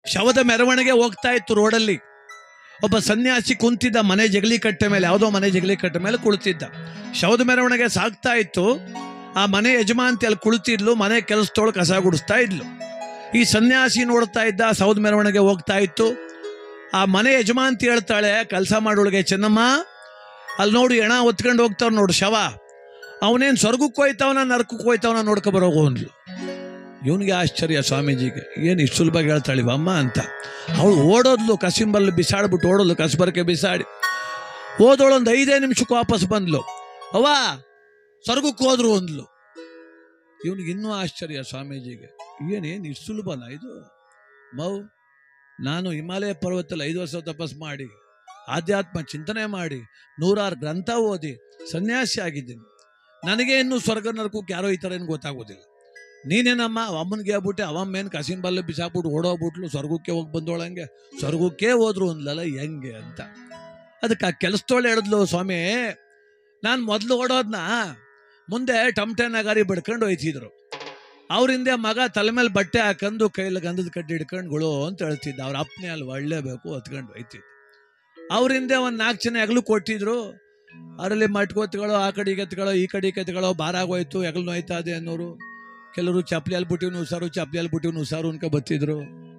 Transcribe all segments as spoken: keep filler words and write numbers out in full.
ಶವದ ಮೆರವಣಿಗೆ ಹೋಗ್ತಾ ಇತ್ತು ರೋಡಲ್ಲಿ. ಒಬ್ಬ ಸನ್ಯಾಸಿ ಕುಂತಿದ್ದ ಮನೆ ಜಗಲಿ ಕಟ್ಟೆ ಮೇಲೆ, ಯಾವುದೋ ಮನೆ ಜಗಲಿ ಕಟ್ಟೆ ಮೇಲೆ ಕುಳಿತಿದ್ದ. ಶವದ ಮೆರವಣಿಗೆ ಸಾಗ್ತಾ ಇತ್ತು. ಆ ಮನೆ ಯಜಮಾಂತಿ ಅಲ್ಲಿ ಕುಳಿತಿದ್ಲು, ಮನೆ ಕೆಲಸದೋಳು ಕಸ ಗುಡಿಸ್ತಾ ಇದ್ಲು. ಈ ಸನ್ಯಾಸಿ ನೋಡ್ತಾ ಇದ್ದ, ಶವದ ಮೆರವಣಿಗೆ ಹೋಗ್ತಾ ಇತ್ತು. ಆ ಮನೆ ಯಜಮಾಂತಿ ಹೇಳ್ತಾಳೆ, ಕೆಲಸ ಮಾಡೋಳಿಗೆ, ಚೆನ್ನಮ್ಮ ಅಲ್ಲಿ ನೋಡು ಎಣ ಹೊತ್ಕೊಂಡು ಹೋಗ್ತಾವ್ ನೋಡು ಶವ, ಅವನೇನು ಸ್ವರ್ಗಕ್ಕೆ ಹೋಯ್ತಾವನ ನರಕಕ್ಕೆ ಹೋಯ್ತಾವನ ನೋಡ್ಕೊ ಬರೋಗು ಅಂದ್ಲು. ಇವನಿಗೆ ಆಶ್ಚರ್ಯ, ಸ್ವಾಮೀಜಿಗೆ, ಏನು ಇಷ್ಟು ಸುಲಭವಾಗಿ ಹೇಳ್ತಾಳಿವಮ್ಮ ಅಂತ. ಅವಳು ಓಡೋದ್ಲು, ಕಸಿಂಬಲ್ಲಿ ಬಿಸಾಡ್ಬಿಟ್ಟು ಓಡೋದ್ಲು, ಕಸಬರಕ್ಕೆ ಬಿಸಾಡಿ ಓದೋಳು. ಒಂದು ಐದೇ ನಿಮಿಷಕ್ಕೆ ವಾಪಸ್ ಬಂದ್ಲು. ಅವ್ವ ಸ್ವರ್ಗಕ್ಕೆ ಹೋದ್ರು ಅಂದ್ಲು. ಇವನಿಗೆ ಇನ್ನೂ ಆಶ್ಚರ್ಯ, ಸ್ವಾಮೀಜಿಗೆ, ಏನೇನು ಇಷ್ಟು ಸುಲಭನ ಇದು? ಮೌ ನಾನು ಹಿಮಾಲಯ ಪರ್ವತದಲ್ಲಿ ಐದು ವರ್ಷ ತಪಸ್ ಮಾಡಿ, ಆಧ್ಯಾತ್ಮ ಚಿಂತನೆ ಮಾಡಿ, ನೂರಾರು ಗ್ರಂಥ ಓದಿ ಸನ್ಯಾಸಿ ಆಗಿದ್ದೀನಿ. ನನಗೆ ಇನ್ನೂ ಸ್ವರ್ಗ ನರಕಕ್ಕೆ ಯಾರೋ ಈ ಥರ ಏನು ಗೊತ್ತಾಗೋದಿಲ್ಲ. ನೀನೇನಮ್ಮ ಅಮ್ಮನಿಗೆ ಹೇಳ್ಬಿಟ್ಟೆ, ಅವಮ್ಮೇನು ಕಸಿಂಬಲ್ಲ ಬಿಸಾಕ್ಬಿಟ್ಟು ಓಡೋಗ್ಬಿಟ್ಲು, ಸ್ವರ್ಗಕ್ಕೆ ಹೋಗಿ ಬಂದೋಳಂಗೆ, ಸ್ವರ್ಗಕ್ಕೆ ಹೋದ್ರು ಅಂದ್ಲಲ್ಲ ಹೆಂಗೆ ಅಂತ. ಅದಕ್ಕೆ ಆ ಕೆಲಸದೋಳು ಹೇಳಿದ್ಲು, ಸ್ವಾಮಿ ನಾನು ಮೊದಲು ಓಡೋದನ್ನ ಮುಂದೆ ಟಮಟೆ ನಗಾರಿ ಬಿಡ್ಕೊಂಡು ಹೋಯ್ತಿದ್ರು. ಅವ್ರಿಂದ ಮಗ ತಲೆ ಮೇಲೆ ಬಟ್ಟೆ ಹಾಕೊಂಡು ಕೈಲಿ ಗಂಧದ ಕಡ್ಡಿ ಹಿಡ್ಕೊಂಡು ಗುಳು ಅಂತ ಹೇಳ್ತಿದ್ದ. ಅವ್ರ ಅಪ್ಪನೇ ಅಲ್ಲಿ ಒಳ್ಳೇಬೇಕು ಹೊತ್ಕೊಂಡು ಹೋಯ್ತಿದ್ದ. ಅವರಿಂದ ಒಂದು ನಾಲ್ಕು ಜನ ಹೆಗಲು ಕೊಟ್ಟಿದ್ರು. ಅದರಲ್ಲಿ ಮಟ್ಕೋತ್ಗಳೋ, ಆ ಕಡೆಗೆ ಎತ್ಗಳೋ, ಈ ಕಡೆಗೆ ಎತ್ಗಳೋ, ಬಾರಾಗೋಯ್ತು, ಹೆಗಲು ನೋಯ್ತಾ ಇದೆ ಅನ್ನೋರು. ಕೆಲವರು ಚಪ್ಪಲಿ ಅಲ್ಲಿ ಬಿಟ್ಟಿವ್ ನುಸಾರು, ಚಪ್ಪಲಿ ಅಲ್ಲಿ ಬಿಟ್ಟಿವ್ ನುಸಾರು ಅನ್ಕೊ ಬತ್ತಿದ್ರು.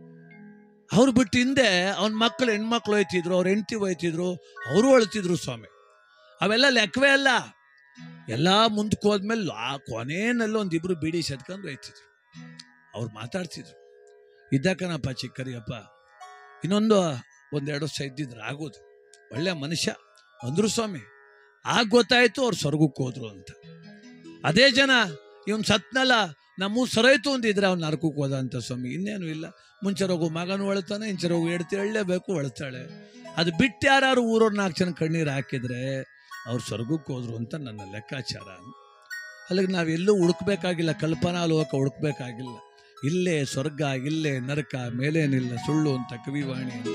ಅವ್ರು ಬಿಟ್ಟು ಹಿಂದೆ ಅವನ ಮಕ್ಕಳು ಹೆಣ್ಮಕ್ಳು ಹೋಯ್ತಿದ್ರು, ಅವ್ರ ಹೆಂಡತಿ ಹೋಯ್ತಿದ್ರು, ಅವರು ಅಳ್ತಿದ್ರು. ಸ್ವಾಮಿ ಅವೆಲ್ಲ ಲೆಕ್ಕವೇ ಅಲ್ಲ. ಎಲ್ಲ ಮುಂದಕ್ಕೆ ಹೋದ್ಮೇಲೆ ಆ ಕೊನೆಯಲ್ಲಿ ಒಂದಿಬ್ರು ಬೀಡಿ ಸೆತ್ಕೊಂಡು ಹೋಯ್ತಿದ್ರು. ಅವ್ರು ಮಾತಾಡ್ತಿದ್ರು, ಇದ್ದಕ್ಕನಪ್ಪ ಚಿಕ್ಕರಿಯಪ್ಪ, ಇನ್ನೊಂದು ಒಂದೆರಡು ವರ್ಷ ಇದ್ದಿದ್ರು ಆಗೋದು, ಒಳ್ಳೆ ಮನುಷ್ಯ ಅಂದ್ರು ಸ್ವಾಮಿ. ಆಗ ಗೊತ್ತಾಯ್ತು ಅವ್ರು ಸ್ವರ್ಗಕ್ಕೆ ಹೋದ್ರು ಅಂತ. ಅದೇ ಜನ ಇವನ್ ಸತ್ನಲ್ಲ, ನಮ್ಮ ಸರೋಯ್ತು ಅಂದಿದ್ರೆ ಅವ್ನು ನರಕಕ್ಕೆ ಹೋದ ಅಂತ. ಸ್ವಾಮಿ ಇನ್ನೇನು ಇಲ್ಲ, ಮುಂಚೆ ಹೋಗು ಮಗನೂ ಅಳ್ತಾನೆ, ಇಂಚೆ ಹೋಗು ಎಡ್ತಿ ಎಳ್ಳೇಬೇಕು, ಅಳ್ತಾಳೆ. ಅದು ಬಿಟ್ಟು ಯಾರು ಊರವ್ರು ನಾಲ್ಕು ಜನ ಕಣ್ಣೀರು ಹಾಕಿದ್ರೆ ಅವ್ರು ಸ್ವರ್ಗಕ್ಕೆ ಹೋದ್ರು ಅಂತ ನನ್ನ ಲೆಕ್ಕಾಚಾರ. ಅಲ್ಲಿಗೆ ನಾವೆಲ್ಲೂ ಹುಡುಕ್ಬೇಕಾಗಿಲ್ಲ, ಕಲ್ಪನಾ ಲೋಕ ಹುಡುಕ್ಬೇಕಾಗಿಲ್ಲ. ಇಲ್ಲೇ ಸ್ವರ್ಗ, ಇಲ್ಲೇ ನರಕ, ಮೇಲೇನಿಲ್ಲ ಸುಳ್ಳು ಅಂತ ಕವಿವಾಣಿ.